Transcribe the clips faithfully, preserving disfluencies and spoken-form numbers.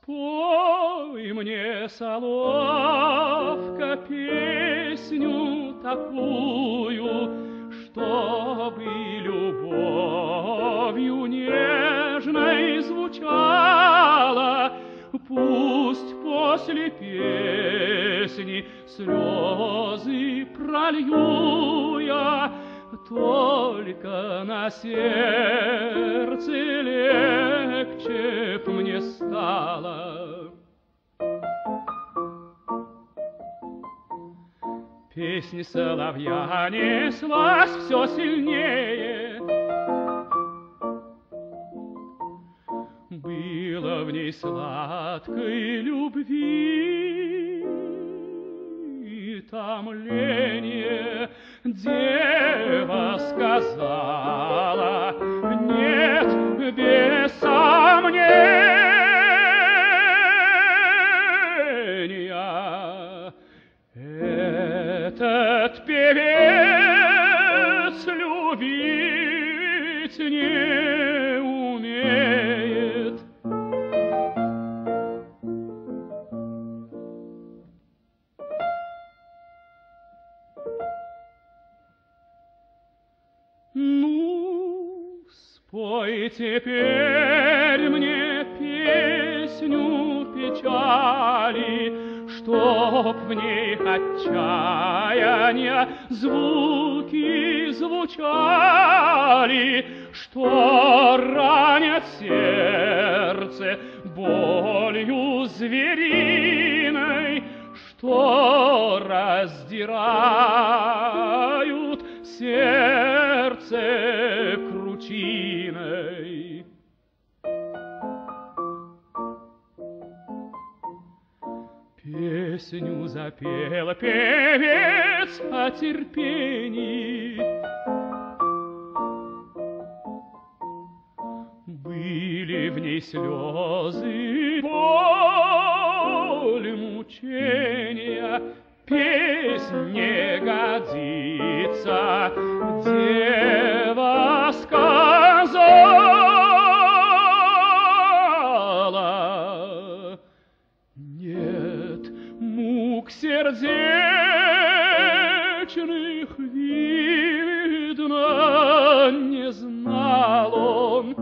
Спой мне, соловка, песню такую, чтобы любовью нежной звучала. Пусть после песни слезы пролью я, только на сердце легче б мне стало. Песня соловья неслась все сильнее, было в ней сладкой любви и томление. Дева сказала: нет, без сомнения, этот певец любить не умеет. Ну, спой теперь мне песню печали, чтоб в ней отчаяния звуки звучали, что ранят сердце болью звериной, что раздирают сердце кручиной. Песню запел певец о терпении, были в ней слезы, боль, мучения. Песнь не годится, дева сказала. Нет мук сердечных, видно, не знал он.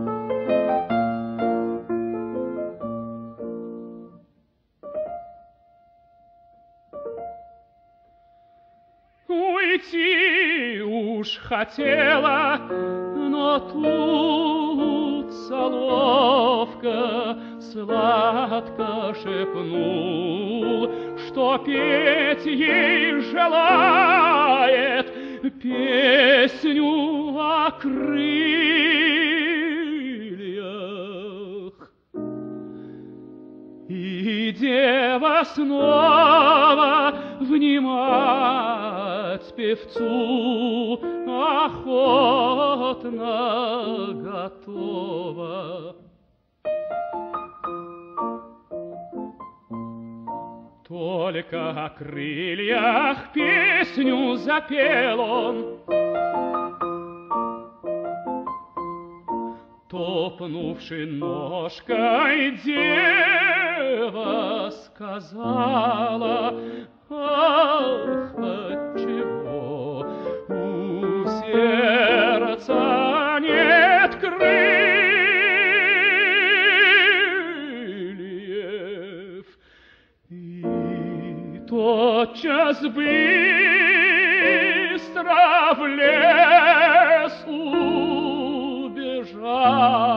Уйти уж хотела, но тут соловка сладко шепнул, что петь ей желает песню о крыльях. И дева снова внимать певцу охотно готова. Только о крыльях песню запел он, топнувши ножкой, дева сказала: ах, отчего у сердца нет крыльев? И тотчас быстро в лес убежала.